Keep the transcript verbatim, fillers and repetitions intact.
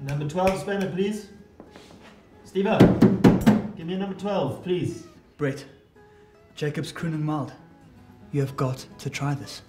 Number twelve, Spanner, please. Steve, give me a number twelve, please. Brett, Jacob's Kronung mild. You have got to try this.